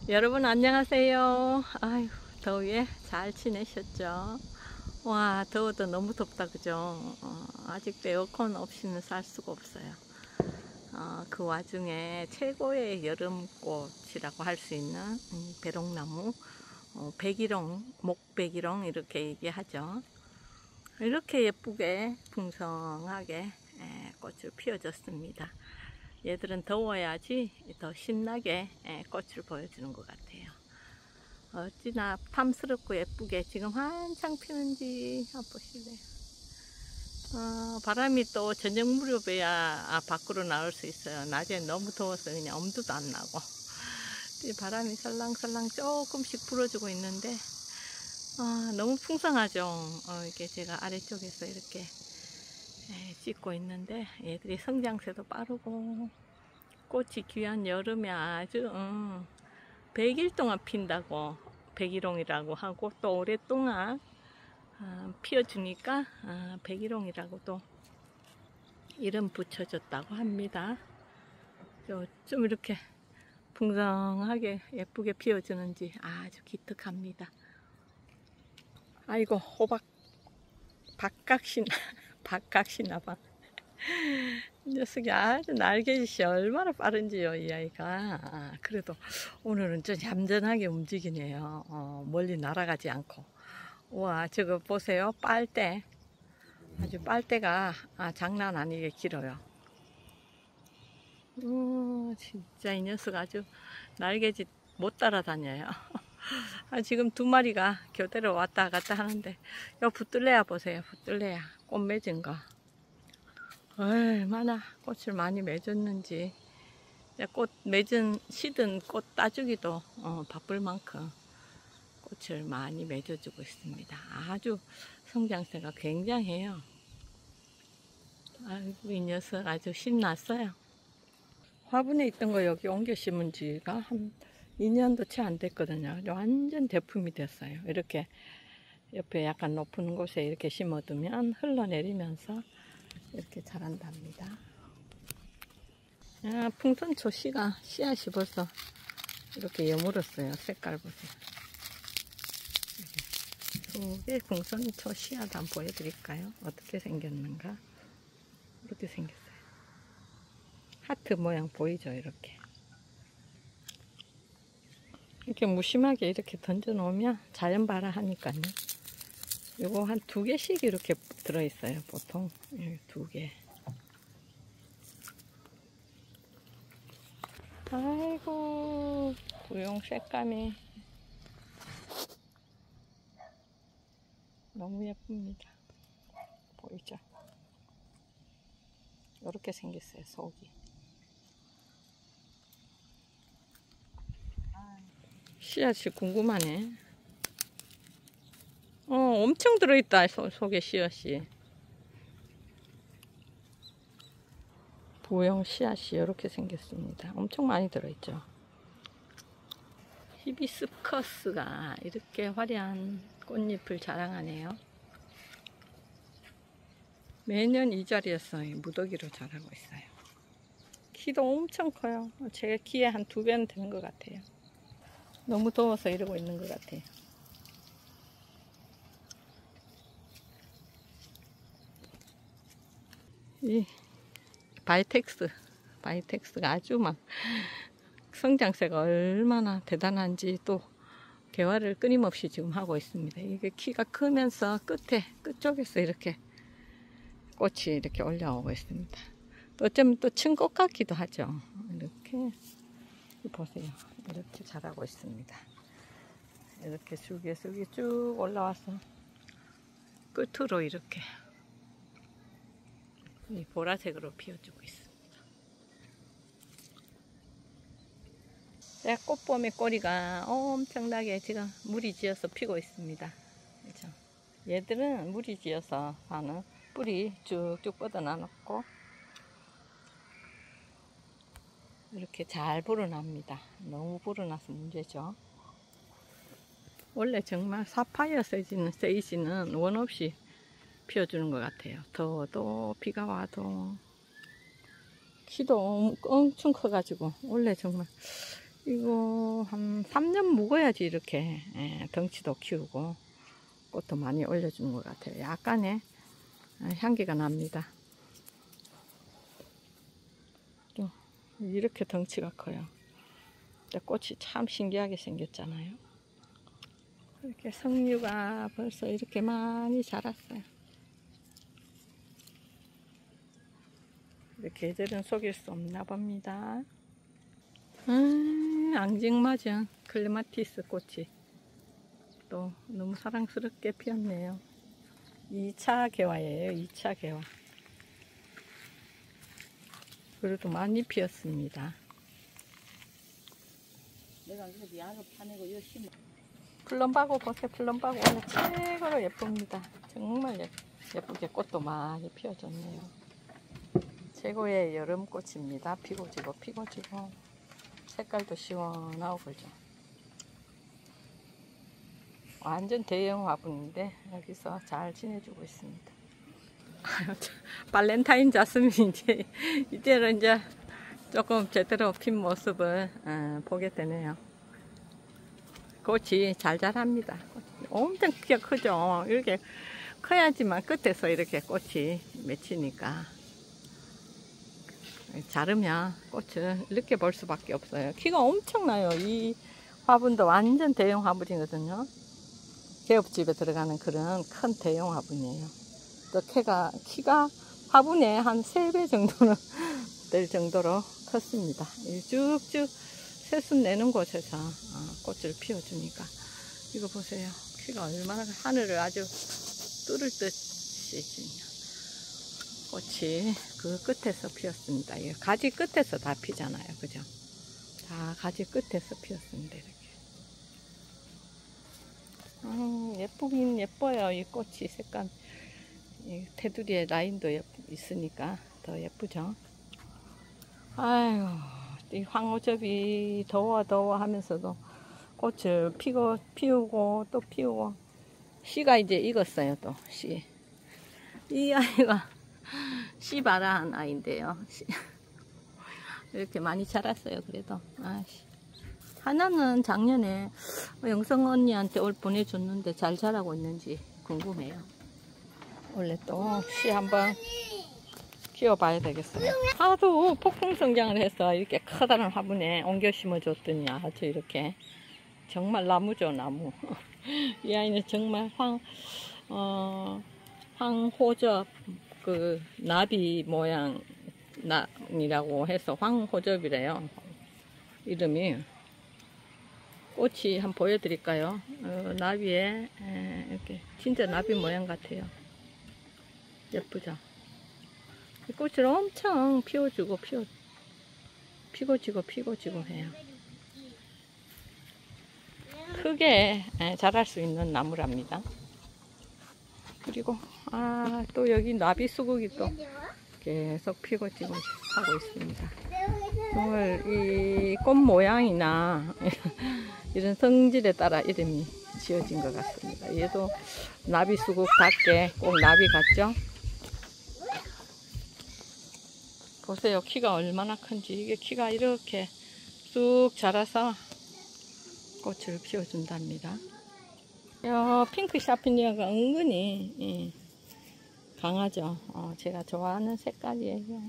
여러분 안녕하세요. 아유, 더위에 잘 지내셨죠? 와, 더워도 너무 덥다 그죠? 아직도 에어컨 없이는 살 수가 없어요. 그 와중에 최고의 여름꽃이라고 할 수 있는 배롱나무, 백일홍, 목백일홍 이렇게 얘기하죠. 이렇게 예쁘게 풍성하게 꽃을 피워줬습니다. 얘들은 더워야지 더 신나게 꽃을 보여주는 것 같아요. 어찌나 탐스럽고 예쁘게 지금 한창 피는지 보실래요? 바람이 또 저녁 무렵에야 밖으로 나올 수 있어요. 낮에 너무 더워서 그냥 엄두도 안 나고. 바람이 살랑살랑 조금씩 불어주고 있는데 너무 풍성하죠. 이게 제가 아래쪽에서 이렇게 찍고 있는데 얘들이 성장세도 빠르고 꽃이 귀한 여름에 아주 100일 동안 핀다고 백일홍이라고 하고 또 오랫동안 피워주니까 백일홍이라고 또 이름 붙여줬다고 합니다. 좀 이렇게 풍성하게 예쁘게 피워주는지 아주 기특합니다. 아이고 호박 박각시나봐. 이 녀석이 아주 날개짓이 얼마나 빠른지요, 이 아이가. 그래도 오늘은 좀 얌전하게 움직이네요. 멀리 날아가지 않고. 우와, 저거 보세요. 빨대. 아주 빨대가 장난 아니게 길어요. 진짜 이 녀석 아주 날개짓 못 따라다녀요. 지금 두 마리가 교대로 왔다 갔다 하는데, 요 붙들레야 보세요. 붙들레야. 꽃 맺은 거. 얼마나 꽃을 많이 맺었는지. 꽃 시든 꽃 따주기도 바쁠 만큼 꽃을 많이 맺어주고 있습니다. 아주 성장세가 굉장해요. 아이고, 이 녀석 아주 신났어요. 화분에 있던 거 여기 옮겨 심은 지가 한 2년도 채 안 됐거든요. 완전 대품이 됐어요. 이렇게 옆에 약간 높은 곳에 이렇게 심어두면 흘러내리면서 이렇게 자란답니다. 풍선초 씨앗이 벌써 이렇게 여물었어요. 색깔 보세요. 속에 풍선초 씨앗 한번 보여드릴까요? 어떻게 생겼는가? 이렇게 생겼어요. 하트 모양 보이죠? 이렇게 무심하게 이렇게 던져 놓으면 자연 발화하니까요. 요거 한 2개씩 이렇게 들어있어요. 보통 2개. 아이고, 구용 색감이 너무 예쁩니다. 보이죠? 이렇게 생겼어요. 속이. 씨앗이 궁금하네. 엄청 들어있다. 속에 씨앗이. 부용 씨앗이 이렇게 생겼습니다. 엄청 많이 들어있죠. 히비스커스가 이렇게 화려한 꽃잎을 자랑하네요. 매년 이 자리에서 무더기로 자라고 있어요. 키도 엄청 커요. 제 키에 한 2배는 되는 것 같아요. 너무 더워서 이러고 있는 것 같아요. 이 바이텍스가 아주 막 성장세가 얼마나 대단한지 또 개화를 끊임없이 지금 하고 있습니다. 이게 키가 크면서 끝쪽에서 이렇게 꽃이 이렇게 올라오고 있습니다. 또 어쩌면 또 층꽃 같기도 하죠. 이렇게 보세요. 이렇게 자라고 있습니다. 이렇게 줄기에 쭉 올라와서 끝으로 이렇게 보라색으로 피워주고 있습니다. 꽃봄의 꼬리가 엄청나게 지금 무리지어서 피고 있습니다. 그렇죠? 얘들은 무리지어서 사는 뿌리 쭉쭉 뻗어나놓고 이렇게 잘 불어납니다. 너무 불어나서 문제죠. 원래 정말 사파이어 세이지는 원 없이 피워주는 것 같아요. 더워도 비가 와도 키도 엄청 커가지고 원래 정말 이거 한 3년 묵어야지 이렇게 덩치도 키우고 꽃도 많이 올려주는 것 같아요. 약간의 향기가 납니다. 또 이렇게 덩치가 커요. 근데 꽃이 참 신기하게 생겼잖아요. 이렇게 석류가 벌써 이렇게 많이 자랐어요. 이렇게 계절은 속일 수 없나 봅니다. 앙증맞은 클레마티스 꽃이 또 너무 사랑스럽게 피었네요. 2차 개화예요. 2차 개화. 그래도 많이 피었습니다. 내가 그래도 약을 파내고 열심히. 플럼바고 보세요. 플럼바고 오늘 최고로 예쁩니다. 정말 예쁘게 꽃도 많이 피어졌네요. 최고의 여름꽃입니다. 피고 지고 피고 지고 색깔도 시원하고 그죠. 완전 대형 화분인데 여기서 잘 지내주고 있습니다. 발렌타인 자스민 이제는 이제 조금 제대로 핀 모습을 보게 되네요. 꽃이 잘 자랍니다. 엄청 크죠. 이렇게 커야지만 끝에서 이렇게 꽃이 맺히니까 자르면 꽃을 이렇게 볼 수밖에 없어요. 키가 엄청나요. 이 화분도 완전 대형 화분이거든요. 개업집에 들어가는 그런 큰 대형 화분이에요. 또 키가 화분에 한 3배 정도는 될 정도로 컸습니다. 쭉쭉 새순 내는 곳에서 꽃을 피워주니까 이거 보세요. 키가 얼마나 하늘을 아주 뚫을 듯이 꽃이 그 끝에서 피었습니다. 가지 끝에서 다 피잖아요. 그죠? 다 가지 끝에서 피었습니다. 이렇게. 예쁘긴 예뻐요. 이 꽃이 색감. 이 테두리에 라인도 있으니까 더 예쁘죠. 아유, 이 황호접이 더워 하면서도 꽃을 피우고 또 피우고. 씨가 이제 익었어요. 또 씨. 이 아이가 씨 바라한 아이인데요. 이렇게 많이 자랐어요. 그래도 하나는 작년에 영성 언니한테 올 보내줬는데 잘 자라고 있는지 궁금해요. 원래 또 씨 한번 키워봐야 되겠어요. 하도 폭풍 성장을 해서 이렇게 커다란 화분에 옮겨 심어줬더니 아주 이렇게 정말 나무죠. 나무. 이 아이는 정말 황호접 그 나비 모양이라고 해서 황호접이래요. 이름이. 꽃이 한번 보여드릴까요? 나비에 이렇게 진짜 나비 모양 같아요. 예쁘죠? 이 꽃을 엄청 피워주고 피고지고 해요. 크게 자랄 수 있는 나무랍니다. 그리고 또 여기 나비 수국이 또 계속 피고지고 하고 있습니다. 정말 이 꽃 모양이나 이런 성질에 따라 이름이 지어진 것 같습니다. 얘도 나비 수국답게 꼭 나비 같죠? 보세요. 키가 얼마나 큰지. 이게 키가 이렇게 쑥 자라서 꽃을 피워준답니다. 핑크 샤피니아가 은근히 강하죠. 제가 좋아하는 색깔이에요.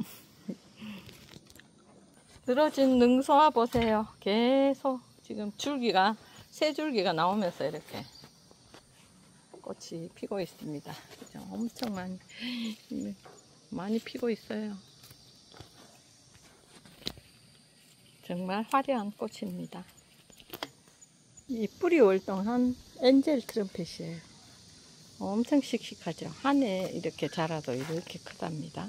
늘어진 능소화 보세요. 계속 지금 새 줄기가 나오면서 이렇게 꽃이 피고 있습니다. 그죠? 엄청 많이 피고 있어요. 정말 화려한 꽃입니다. 이 뿌리 월동한 엔젤 트럼펫이에요. 엄청 씩씩하죠. 한 해 이렇게 자라도 이렇게 크답니다.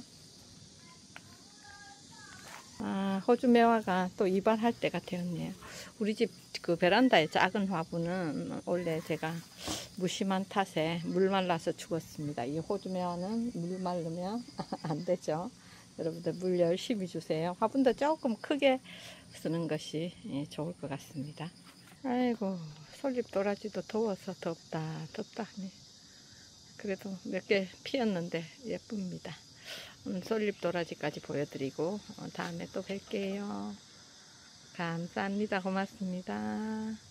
호주 매화가 또 이발할 때가 되었네요. 우리 집 그 베란다의 작은 화분은 원래 제가 무심한 탓에 물 말라서 죽었습니다. 이 호주 매화는 물 마르면 안 되죠. 여러분들 물 열심히 주세요. 화분도 조금 크게 쓰는 것이 좋을 것 같습니다. 아이고, 솔잎 도라지도 더워서 덥다 하네. 그래도 몇 개 피었는데 예쁩니다. 오늘 솔잎 도라지까지 보여드리고 다음에 또 뵐게요. 감사합니다. 고맙습니다.